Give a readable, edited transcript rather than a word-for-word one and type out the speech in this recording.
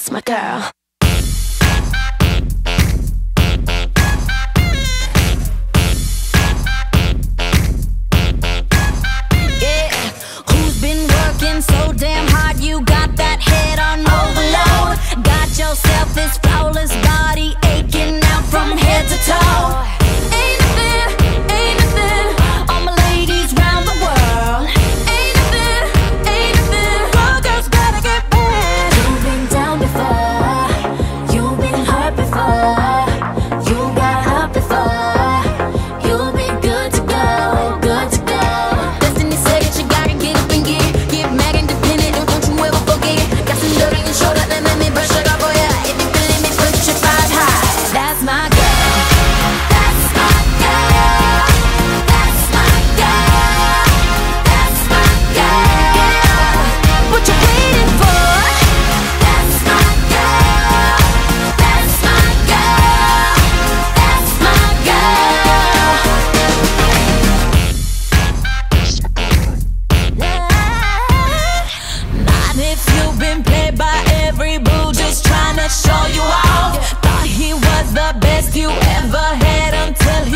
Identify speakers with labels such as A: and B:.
A: That's my girl. Yeah, who's been working so damn hard? You got that head on overload. Got yourself this flawless body aching out from head to toe. Ain't nothing, all my ladies round the world. Ain't nothing, all girls gotta get back. You've been down before, you've been hurt before, you got hurt before. You'll be good to go, good to go. Destiny said that you gotta get up and get mad independent. Don't you ever forget. Got some dirt on your shoulder, then let me brush it off for ya. If you feeling me, put your five high. That's my girl. That's my girl. That's my girl. That's my girl. What you waiting for? That's my girl. That's my girl. That's my girl. Not if you've been played by every boo, just trying to show you off. Thought he was the best you ever had until